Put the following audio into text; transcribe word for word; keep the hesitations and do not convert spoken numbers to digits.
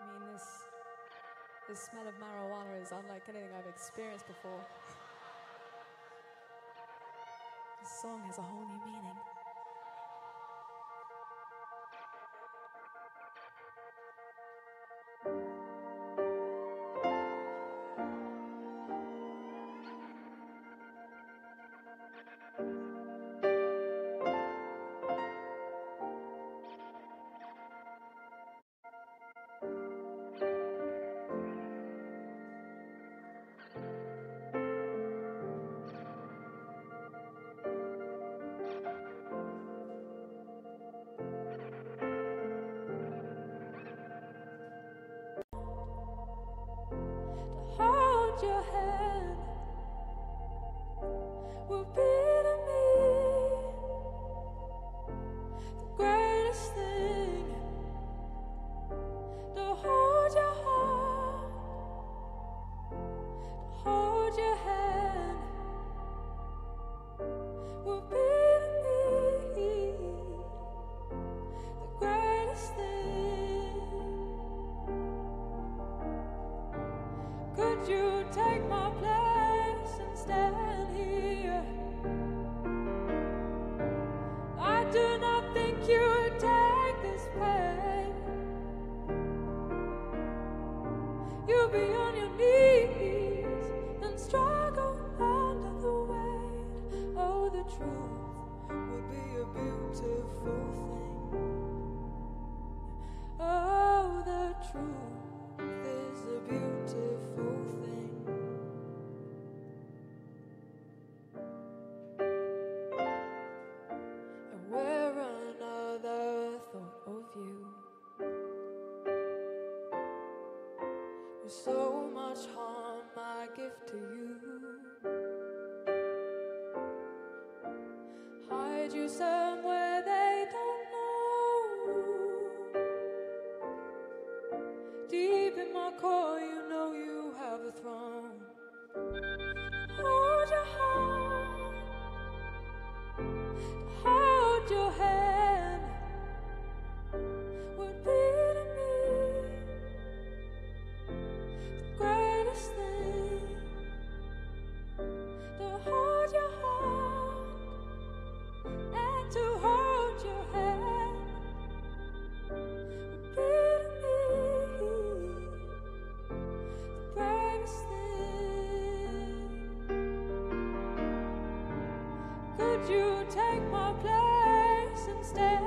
mean, this, this smell of marijuana is unlike anything I've experienced before. This song has a whole new meaning. Hold your hand will be to me the greatest thing. To hold your heart, to hold your hand will be to me the greatest thing. Could you take my place and stand here? I do not think you would take this pain. You'll be on your knees and struggle under the weight. Oh, the truth would be a beautiful thing. Oh, the truth is a beautiful thing. And where another thought of you with so much harm I give to you, hide you somewhere they don't know. Deep in my core, you know you have a throne. Hold your heart, hold your hand would be to me the greatest thing. To hold your heart and to hold your hand would be to me the bravest thing. Could you take my place and stay?